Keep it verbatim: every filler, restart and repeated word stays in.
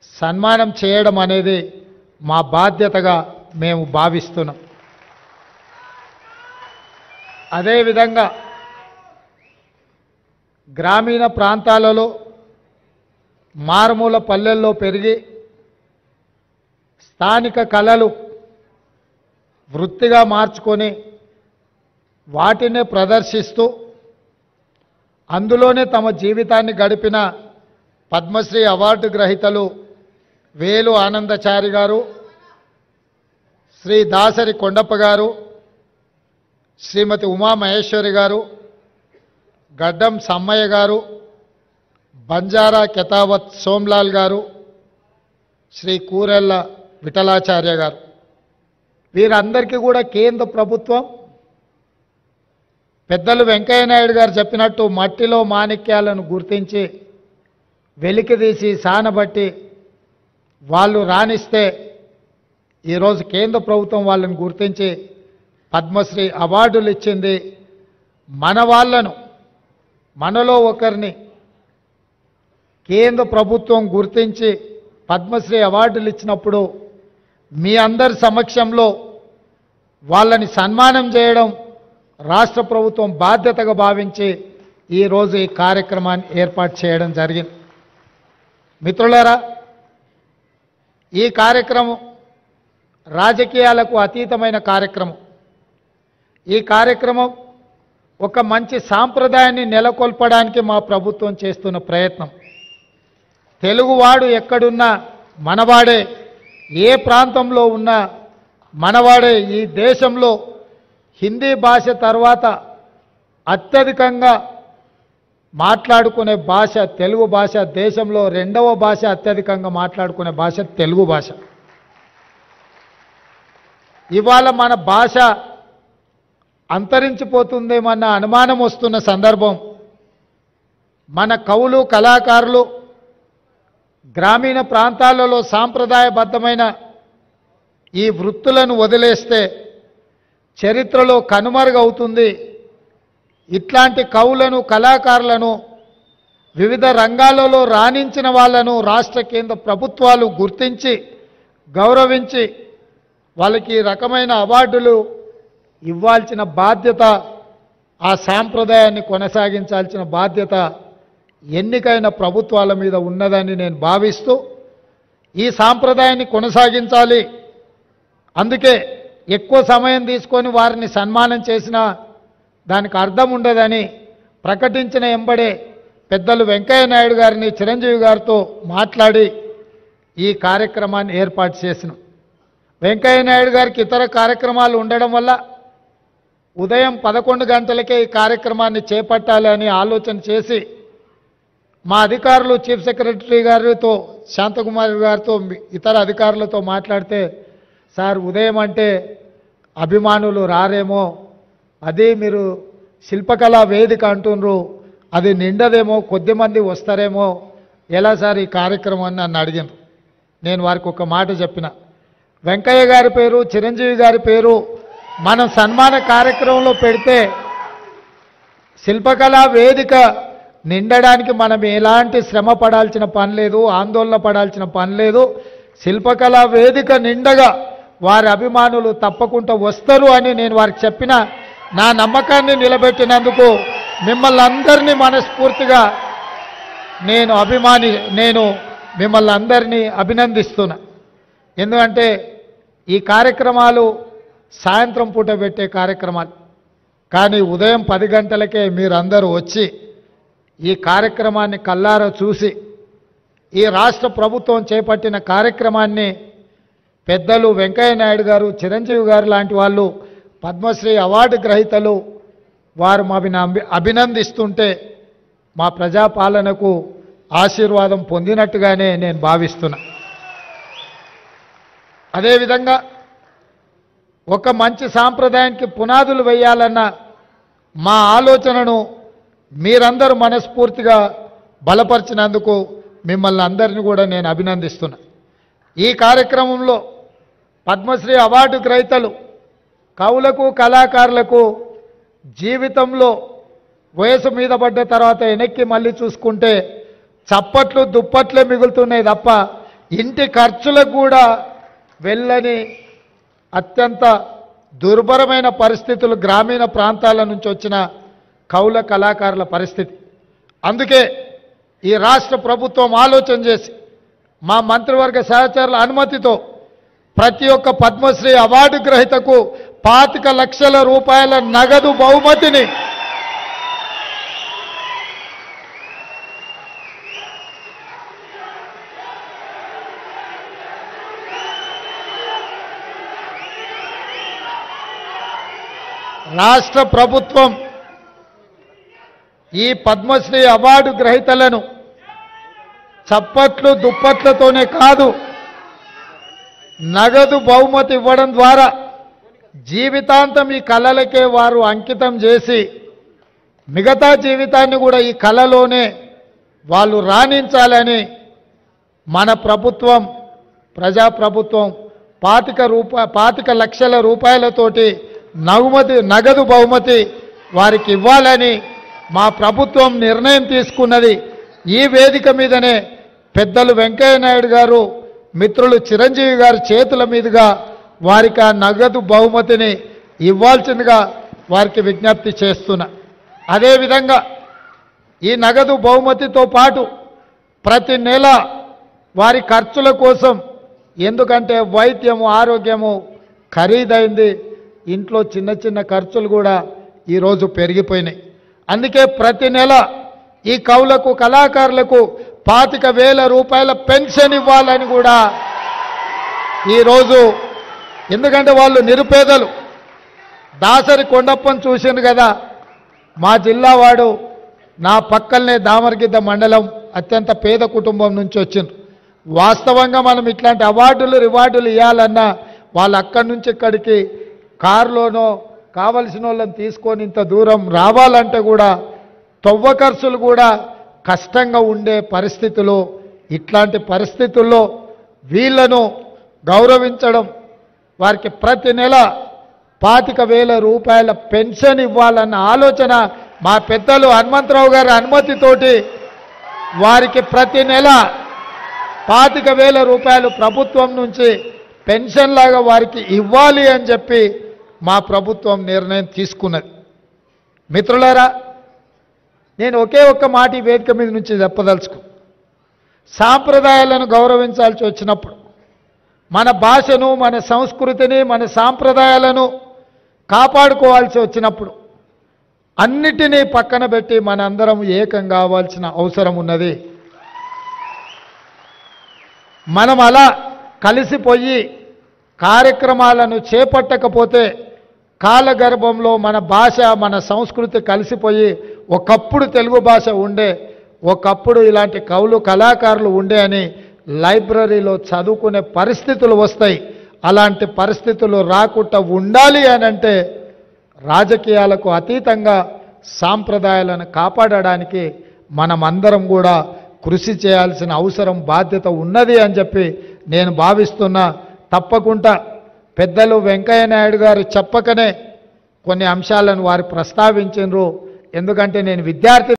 సన్మానం చేయడం అనేది మా బాధ్యతగా మేము భావిస్తున్నాం. అదేవిధంగా గ్రామీణ ప్రాంతాలలో మారుమూల పల్లెల్లో పెరిగి స్థానిక కళలు వృత్తిగా మార్చుకొని వాటినే ప్రదర్శిస్తూ అందులోనే తమ జీవితాన్ని గడిపిన పద్మశ్రీ అవార్డు గ్రహీతలు వేలు ఆనందచారి గారు, శ్రీ దాసరి కొండప్ప గారు, శ్రీమతి ఉమా మహేశ్వరి గారు, గడ్డం సమ్మయ్య గారు, బంజారా కెతావత్ సోమ్లాల్ గారు, శ్రీ కూరెళ్ళ విఠలాచార్య గారు, వీరందరికీ కూడా కేంద్ర ప్రభుత్వం పెద్దలు వెంకయ్య నాయుడు గారు చెప్పినట్టు మట్టిలో మాణిక్యాలను గుర్తించి వెలికితీసి సానబట్టి వాళ్ళు రాణిస్తే ఈరోజు కేంద్ర ప్రభుత్వం వాళ్ళని గుర్తించి పద్మశ్రీ అవార్డులు ఇచ్చింది. మన వాళ్ళను, మనలో ఒకరిని కేంద్ర ప్రభుత్వం గుర్తించి పద్మశ్రీ అవార్డులు ఇచ్చినప్పుడు మీ అందరి సమక్షంలో వాళ్ళని సన్మానం చేయడం రాష్ట్ర ప్రభుత్వం బాధ్యతగా భావించి ఈరోజు ఈ కార్యక్రమాన్ని ఏర్పాటు చేయడం జరిగింది. మిత్రులారా, ఈ కార్యక్రమం రాజకీయాలకు అతీతమైన కార్యక్రమం. ఈ కార్యక్రమం ఒక మంచి సాంప్రదాయాన్ని నెలకొల్పడానికి మా ప్రభుత్వం చేస్తున్న ప్రయత్నం. తెలుగువాడు ఎక్కడున్నా మనవాడే, ఏ ప్రాంతంలో ఉన్నా మనవాడే. ఈ దేశంలో హిందీ భాష తర్వాత అత్యధికంగా మాట్లాడుకునే భాష తెలుగు భాష. దేశంలో రెండవ భాష అత్యధికంగా మాట్లాడుకునే భాష తెలుగు భాష. ఇవాళ మన భాష అంతరించిపోతుందేమన్న అనుమానం వస్తున్న సందర్భం. మన కవులు, కళాకారులు గ్రామీణ ప్రాంతాలలో సాంప్రదాయబద్ధమైన ఈ వృత్తులను వదిలేస్తే చరిత్రలో కనుమరుగవుతుంది. ఇట్లాంటి కవులను, కళాకారులను, వివిధ రంగాలలో రాణించిన వాళ్ళను రాష్ట్ర కేంద్ర ప్రభుత్వాలు గుర్తించి గౌరవించి వాళ్ళకి ఈ రకమైన అవార్డులు ఇవ్వాల్సిన బాధ్యత, ఆ సాంప్రదాయాన్ని కొనసాగించాల్సిన బాధ్యత ఎన్నికైన ప్రభుత్వాల మీద ఉన్నదని నేను భావిస్తూ ఈ సాంప్రదాయాన్ని కొనసాగించాలి. అందుకే ఎక్కువ సమయం తీసుకొని వారిని సన్మానం చేసినా దానికి అర్థం ఉండదని ప్రకటించిన ఎంబడే పెద్దలు వెంకయ్య నాయుడు గారిని చిరంజీవి గారితో మాట్లాడి ఈ కార్యక్రమాన్ని ఏర్పాటు చేసినాం. వెంకయ్య నాయుడు గారికి ఇతర కార్యక్రమాలు ఉండడం వల్ల ఉదయం పదకొండు గంటలకే ఈ కార్యక్రమాన్ని చేపట్టాలి అని ఆలోచన చేసి మా అధికారులు చీఫ్ సెక్రటరీ గారితో, శాంతకుమారి గారితో, ఇతర అధికారులతో మాట్లాడితే, సార్ ఉదయం అంటే అభిమానులు రారేమో, అది మీరు శిల్పకళా వేదిక అంటున్నారు, అది నిండదేమో, కొద్దిమంది వస్తారేమో, ఎలా సార్ ఈ కార్యక్రమాన్ని నన్ను అడిగారు. నేను వారికి ఒక మాట చెప్పిన, వెంకయ్య గారి పేరు, చిరంజీవి గారి పేరు మనం సన్మాన కార్యక్రమంలో పెడితే శిల్పకళా వేదిక నిండడానికి మనం ఎలాంటి శ్రమ పడాల్సిన పని లేదు, ఆందోళన పడాల్సిన పని లేదు. శిల్పకళా వేదిక నిండగా వారి అభిమానులు తప్పకుండా వస్తారు అని నేను వారికి చెప్పిన నా నమ్మకాన్ని నిలబెట్టినందుకు మిమ్మల్ని అందరినీ మనస్ఫూర్తిగా నేను అభిమాని నేను మిమ్మల్ని అందరినీ అభినందిస్తున్నా. ఎందుకంటే ఈ కార్యక్రమాలు సాయంత్రం పూట పెట్టే కార్యక్రమాలు, కానీ ఉదయం పది గంటలకే మీరందరూ వచ్చి ఈ కార్యక్రమాన్ని కల్లారా చూసి ఈ రాష్ట్ర ప్రభుత్వం చేపట్టిన కార్యక్రమాన్ని పెద్దలు వెంకయ్య నాయుడు గారు, చిరంజీవి గారు లాంటి వాళ్ళు పద్మశ్రీ అవార్డు గ్రహీతలు వారు మాని అభినందిస్తుంటే మా ప్రజాపాలనకు ఆశీర్వాదం పొందినట్టుగానే నేను భావిస్తున్నా. అదేవిధంగా ఒక మంచి సాంప్రదాయానికి పునాదులు వేయాలన్న మా ఆలోచనను మీరందరూ మనస్ఫూర్తిగా బలపరిచినందుకు మిమ్మల్ని అందరినీ కూడా నేను అభినందిస్తున్నా. ఈ కార్యక్రమంలో పద్మశ్రీ అవార్డు గ్రహీతలు కవులకు, కళాకారులకు జీవితంలో వయసు మీద పడ్డ తర్వాత వెనక్కి మళ్ళీ చూసుకుంటే చప్పట్లు దుప్పట్లే మిగులుతున్నాయి తప్ప ఇంటి ఖర్చులకు కూడా వెళ్ళని అత్యంత దుర్భరమైన పరిస్థితులు గ్రామీణ ప్రాంతాల నుంచి వచ్చిన కౌల కళాకారుల పరిస్థితి. అందుకే ఈ రాష్ట్ర ప్రభుత్వం ఆలోచన చేసి మా మంత్రివర్గ సహచరుల అనుమతితో ప్రతి ఒక్క పద్మశ్రీ అవార్డు గ్రహీతకు పాతిక లక్షల రూపాయల నగదు బహుమతిని రాష్ట్ర ప్రభుత్వం ఈ పద్మశ్రీ అవార్డు గ్రహీతలను చప్పట్లు దుప్పట్లతోనే కాదు, నగదు బహుమతి ఇవ్వడం ద్వారా జీవితాంతం ఈ కళలకే వారు అంకితం చేసి మిగతా జీవితాన్ని కూడా ఈ కళలోనే వాళ్ళు రాణించాలని మన ప్రభుత్వం ప్రజాప్రభుత్వం పాతిక రూపా పాతిక లక్షల రూపాయలతోటి నగుమతి నగదు బహుమతి వారికి ఇవ్వాలని మా ప్రభుత్వం నిర్ణయం తీసుకున్నది. ఈ వేదిక మీదనే పెద్దలు వెంకయ్య నాయుడు గారు మిత్రులు చిరంజీవి గారి చేతుల మీదుగా వారికి ఆ నగదు బహుమతిని ఇవ్వాల్సిందిగా వారికి విజ్ఞప్తి చేస్తున్నా. అదేవిధంగా ఈ నగదు బహుమతితో పాటు ప్రతి నెల వారి ఖర్చుల కోసం, ఎందుకంటే వైద్యము ఆరోగ్యము ఖరీదైంది, ఇంట్లో చిన్న చిన్న ఖర్చులు కూడా ఈరోజు పెరిగిపోయినాయి. అందుకే ప్రతి నెల ఈ కవులకు కళాకారులకు పాతిక వేల రూపాయల పెన్షన్ ఇవ్వాలని కూడా ఈరోజు, ఎందుకంటే వాళ్ళు నిరుపేదలు. దాసరి కొండప్పని చూసిండు కదా, మా జిల్లా వాడు, నా పక్కనే దామరగిద్ద మండలం, అత్యంత పేద కుటుంబం నుంచి వచ్చిండ్రు. వాస్తవంగా మనం ఇట్లాంటి అవార్డులు రివార్డులు ఇవ్వాలన్నా వాళ్ళు అక్కడి నుంచి ఇక్కడికి కారులోనో కావలసిన వాళ్ళని తీసుకొని ఇంత దూరం రావాలంటే కూడా తొవ్వ ఖర్చులు కూడా కష్టంగా ఉండే పరిస్థితులు. ఇట్లాంటి పరిస్థితుల్లో వీళ్లను గౌరవించడం, వారికి ప్రతి నెల పాతిక వేల రూపాయల పెన్షన్ ఇవ్వాలన్న ఆలోచన మా పెద్దలు హనుమంతరావు గారి అనుమతితోటి వారికి ప్రతి నెల పాతిక వేల రూపాయలు ప్రభుత్వం నుంచి పెన్షన్ లాగా వారికి ఇవ్వాలి అని చెప్పి మా ప్రభుత్వం నిర్ణయం తీసుకున్నది. మిత్రులారా, నేను ఒకే ఒక్క మాట ఈ వేదిక మీద నుంచి చెప్పదలుచుకు, సాంప్రదాయాలను గౌరవించాల్సి వచ్చినప్పుడు, మన భాషను, మన సంస్కృతిని, మన సాంప్రదాయాలను కాపాడుకోవాల్సి వచ్చినప్పుడు అన్నిటినీ పక్కన పెట్టి మనందరం ఏకం కావాల్సిన అవసరం ఉన్నది. మనం అలా కలిసిపోయి కార్యక్రమాలను చేపట్టకపోతే కాలగర్భంలో మన భాష, మన సంస్కృతి కలిసిపోయి, ఒకప్పుడు తెలుగు భాష ఉండే, ఒకప్పుడు ఇలాంటి కవులు కళాకారులు ఉండే అని లైబ్రరీలో చదువుకునే పరిస్థితులు వస్తాయి. అలాంటి పరిస్థితులు రాకుండా ఉండాలి అని అంటే రాజకీయాలకు అతీతంగా సాంప్రదాయాలను కాపాడడానికి మనమందరం కూడా కృషి చేయాల్సిన అవసరం, బాధ్యత ఉన్నది అని చెప్పి నేను భావిస్తున్నా. తప్పకుండా పెద్దలు వెంకయ్య నాయుడు గారు చెప్పకనే కొన్ని అంశాలను వారు ప్రస్తావించారు. ఎందుకంటే నేను విద్యార్థి